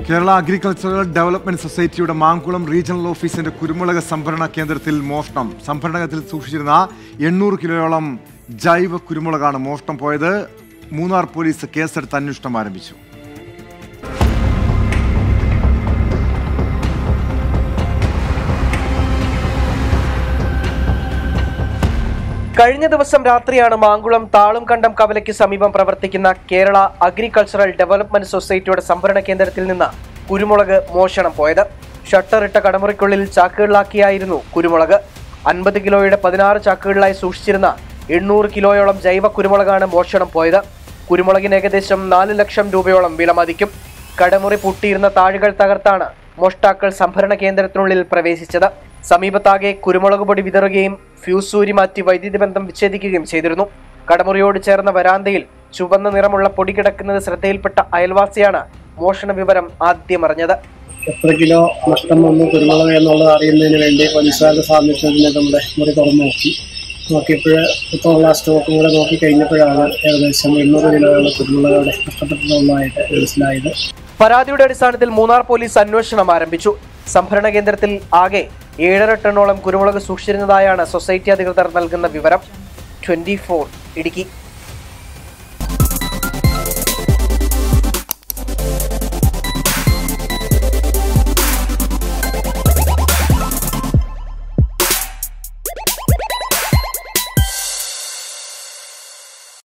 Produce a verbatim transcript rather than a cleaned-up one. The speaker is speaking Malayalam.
കേരള അഗ്രികൾച്ചറൽ ഡെവലപ്മെന്റ് സൊസൈറ്റിയുടെ മാങ്കുളം റീജിയണൽ ഓഫീസിന്റെ കുരുമുളക് സംഭരണ കേന്ദ്രത്തിൽ മോഷണം. സംഭരണത്തിൽ സൂക്ഷിച്ചിരുന്ന എണ്ണൂറ് കിലോയോളം ജൈവ കുരുമുളകാണ് മോഷണം പോയത്. മൂന്നാർ പോലീസ് കേസെടുത്ത് അന്വേഷണം ആരംഭിച്ചു. കഴിഞ്ഞ ദിവസം രാത്രിയാണ് മാങ്കുളം താളും കണ്ടം കവലയ്ക്ക് സമീപം പ്രവർത്തിക്കുന്ന കേരള അഗ്രികൾച്ചറൽ ഡെവലപ്മെന്റ് സൊസൈറ്റിയുടെ സംഭരണ കേന്ദ്രത്തിൽ നിന്ന് കുരുമുളക് മോഷണം പോയത്. ഷട്ടറിട്ട കടമുറിക്കുള്ളിൽ ചാക്കുകളിലാക്കിയായിരുന്നു കുരുമുളക്. അൻപത് കിലോയുടെ പതിനാറ് ചാക്കുകളിലായി സൂക്ഷിച്ചിരുന്ന എണ്ണൂറ് കിലോയോളം ജൈവ കുരുമുളകാണ് മോഷണം പോയത്. കുരുമുളകിന് ഏകദേശം നാല് ലക്ഷം രൂപയോളം വിലമതിക്കും. കടമുറി പൂട്ടിയിരുന്ന താഴുകൾ തകർത്താണ് മോഷ്ടാക്കൾ സംഭരണ കേന്ദ്രത്തിനുള്ളിൽ പ്രവേശിച്ചത്. സമീപത്താകെ കുരുമുളക് പൊടി വിതറുകയും ഫ്യൂസ് ഊരി മാറ്റി വൈദ്യുതി ബന്ധം വിച്ഛേദിക്കുകയും ചെയ്തിരുന്നു. കടമുറിയോട് ചേർന്ന വരാന്തയിൽ ചുവന്ന നിറമുള്ള പൊടി കിടക്കുന്നത് ശ്രദ്ധയിൽപ്പെട്ട അയൽവാസിയാണ് മോഷണ വിവരം ആദ്യം അറിഞ്ഞത്. എത്ര കിലോ നഷ്ടം വന്നു കുരുമുളക് എന്നുള്ളത് അറിയുന്നതിന് വേണ്ടി പോലീസുകാരുടെ സാന്നിധ്യത്തിൽ നമ്മുടെ മുറി തുറന്നു നോക്കി നോക്കിയപ്പോൾ ഇപ്പോഴുള്ള സ്റ്റോക്കും കൂടെ നോക്കി കഴിഞ്ഞപ്പോഴാണ് ഏകദേശം എണ്ണൂറ് കിലോയുള്ള കുരുമുളക് അവിടെ നഷ്ടപ്പെട്ടതുള്ളതായിട്ട് മനസ്സിലായത്. പരാതിയുടെ അടിസ്ഥാനത്തിൽ മൂന്നാർ പോലീസ് അന്വേഷണം ആരംഭിച്ചു. സംഭരണ കേന്ദ്രത്തിൽ ആകെ ഏഴര ടണ്ണോളം കുരുമുളക് സൂക്ഷിച്ചിരുന്നതായാണ് സൊസൈറ്റി അധികൃതർ നൽകുന്ന വിവരം. Twenty four Idukki.